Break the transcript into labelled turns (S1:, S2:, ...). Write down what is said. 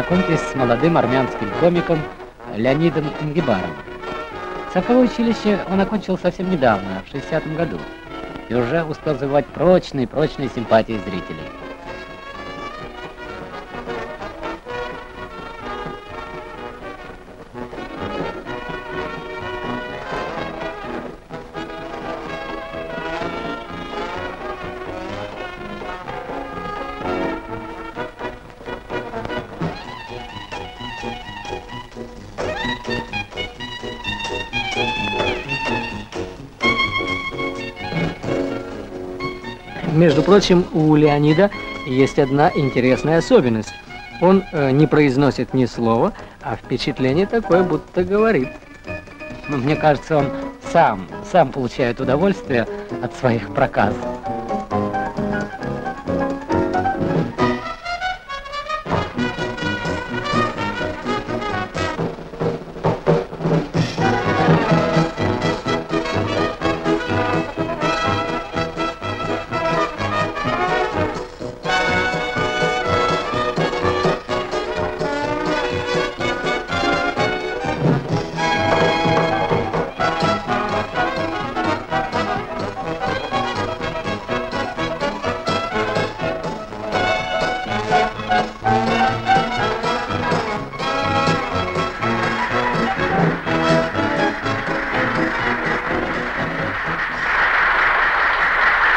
S1: познакомьтесь с молодым армянским комиком Леонидом Ингибаровым. Цирковое училище он окончил совсем недавно, в 60-м году, и уже успел завоевать прочные симпатии зрителей.
S2: Между прочим, у Леонида есть одна интересная особенность. Он не произносит ни слова, а впечатление такое, будто говорит.
S1: Но мне кажется, он сам получает удовольствие от своих проказов.